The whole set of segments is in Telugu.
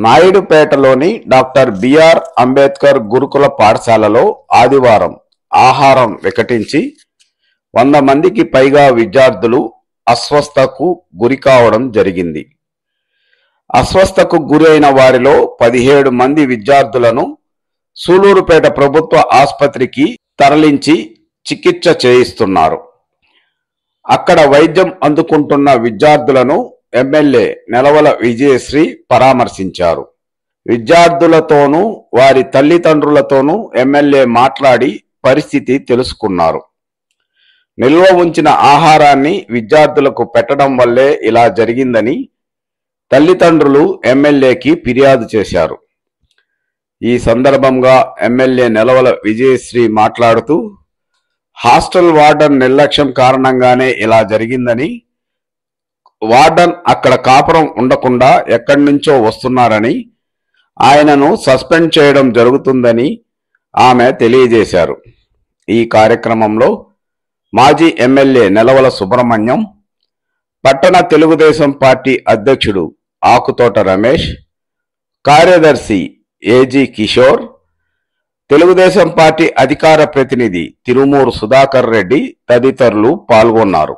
నాయుడుపేటలోని డాక్టర్ బిఆర్ అంబేద్కర్ గురుకుల పాఠశాలలో ఆదివారం ఆహారం వికటించి 100 మందికి పైగా విద్యార్థులు అస్వస్థతకు గురి కావడం జరిగింది. అస్వస్థతకు గురైన వారిలో 17 మంది విద్యార్థులను సూలూరుపేట ప్రభుత్వ ఆసుపత్రికి తరలించి చికిత్స చేయిస్తున్నారు. అక్కడ వైద్యం అందుకుంటున్న విద్యార్థులను ఎమ్మెల్యే నెలవల విజయశ్రీ పరామర్శించారు. విద్యార్థులతోనూ వారి తల్లిదండ్రులతోనూ ఎమ్మెల్యే మాట్లాడి పరిస్థితి తెలుసుకున్నారు. నిల్వ ఉంచిన ఆహారాన్ని విద్యార్థులకు పెట్టడం వల్లే ఇలా జరిగిందని తల్లిదండ్రులు ఎమ్మెల్యేకి ఫిర్యాదు చేశారు. ఈ సందర్భంగా ఎమ్మెల్యే నెలవల విజయశ్రీ మాట్లాడుతూ హాస్టల్ వార్డన్ నిర్లక్ష్యం కారణంగానే ఇలా జరిగిందని, వార్డన్ అక్కడ కాపురం ఉండకుండా ఎక్కడి నుంచో వస్తున్నారని, ఆయనను సస్పెండ్ చేయడం జరుగుతుందని ఆమె తెలియజేశారు. ఈ కార్యక్రమంలో మాజీ ఎమ్మెల్యే నెలవల సుబ్రహ్మణ్యం, పట్టణ తెలుగుదేశం పార్టీ అధ్యక్షుడు ఆకుతోట రమేష్, కార్యదర్శి ఏజీ కిషోర్, తెలుగుదేశం పార్టీ అధికార ప్రతినిధి తిరుమూరు సుధాకర్ రెడ్డి తదితరులు పాల్గొన్నారు.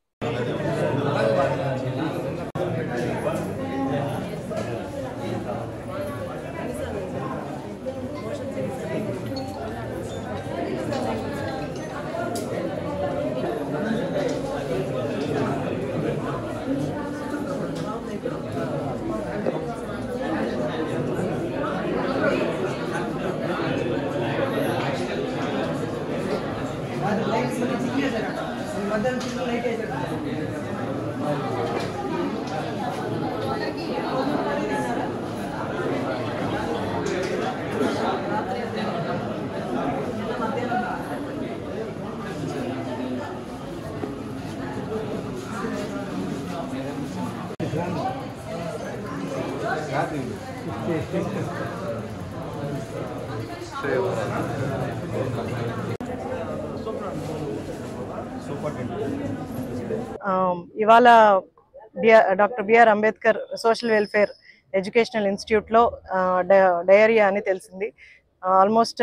ఇవాళ doctor BR Ambedkar social welfare educational ఇన్స్టిట్యూట్లో డయేరియా అని తెలిసింది. ఆల్మోస్ట్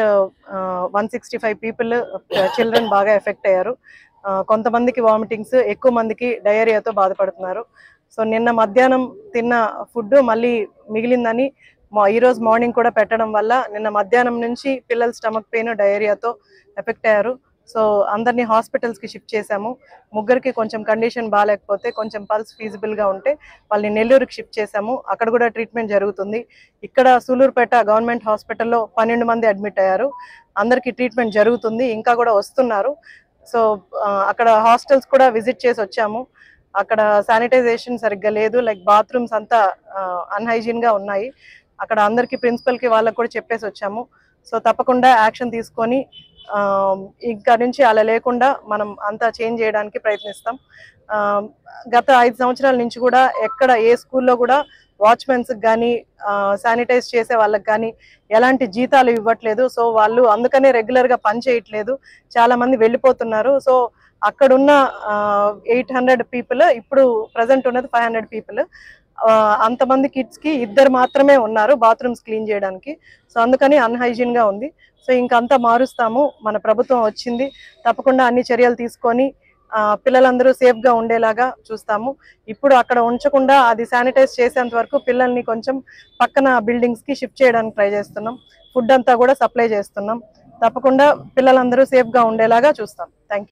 165 పీపుల్ చిల్డ్రన్ బాగా ఎఫెక్ట్ అయ్యారు. కొంతమందికి వామిటింగ్స్, ఎక్కువ మందికి డయేరియాతో బాధపడుతున్నారు. సో నిన్న మధ్యాహ్నం తిన్న ఫుడ్ మళ్ళీ మిగిలిందని ఈరోజు మార్నింగ్ కూడా పెట్టడం వల్ల నిన్న మధ్యాహ్నం నుంచి పిల్లలు స్టమక్ పెయిన్, డయేరియాతో ఎఫెక్ట్ అయ్యారు. సో అందరినీ హాస్పిటల్స్కి షిఫ్ట్ చేశాము. ముగ్గురికి కొంచెం కండిషన్ బాగాలేకపోతే, కొంచెం పల్స్ ఫీజిబుల్గా ఉంటే వాళ్ళని నెల్లూరుకి షిఫ్ట్ చేశాము. అక్కడ కూడా ట్రీట్మెంట్ జరుగుతుంది. ఇక్కడ సూలూరుపేట గవర్నమెంట్ హాస్పిటల్లో 12 మంది అడ్మిట్ అయ్యారు. అందరికీ ట్రీట్మెంట్ జరుగుతుంది, ఇంకా కూడా వస్తున్నారు. సో అక్కడ హాస్టల్స్ కూడా విజిట్ చేసి వచ్చాము. అక్కడ శానిటైజేషన్ సరిగ్గా లేదు, లైక్ బాత్రూమ్స్ అంతా అన్హైజీన్గా ఉన్నాయి. అక్కడ అందరికీ ప్రిన్సిపల్కి వాళ్ళకు కూడా చెప్పేసి వచ్చాము. సో తప్పకుండా యాక్షన్ తీసుకొని ఇంకా నుంచి అలా లేకుండా మనం అంతా చేంజ్ చేయడానికి ప్రయత్నిస్తాం. గత 5 సంవత్సరాల నుంచి కూడా ఎక్కడ ఏ స్కూల్లో కూడా వాచ్మెన్స్కి కానీ శానిటైజ్ చేసే వాళ్ళకి కానీ ఎలాంటి జీతాలు ఇవ్వట్లేదు. సో వాళ్ళు అందుకనే రెగ్యులర్గా పని చేయట్లేదు, చాలామంది వెళ్ళిపోతున్నారు. సో అక్కడున్న 800 పీపుల్, ఇప్పుడు ప్రజెంట్ ఉన్నది 500 పీపుల్. అంతమంది కిడ్స్కి 2 మాత్రమే ఉన్నారు బాత్రూమ్స్ క్లీన్ చేయడానికి. సో అందుకని అన్హైజీన్గా ఉంది. సో ఇంకంతా మారుస్తాము. మన ప్రభుత్వం వచ్చింది, తప్పకుండా అన్ని చర్యలు తీసుకొని పిల్లలందరూ సేఫ్గా ఉండేలాగా చూస్తాము. ఇప్పుడు అక్కడ ఉంచకుండా అది శానిటైజ్ చేసేంత వరకు పిల్లల్ని కొంచెం పక్కన బిల్డింగ్స్కి షిఫ్ట్ చేయడానికి ట్రై చేస్తున్నాం. ఫుడ్ అంతా కూడా సప్లై చేస్తున్నాం. తప్పకుండా పిల్లలందరూ సేఫ్గా ఉండేలాగా చూస్తాం. Thank you.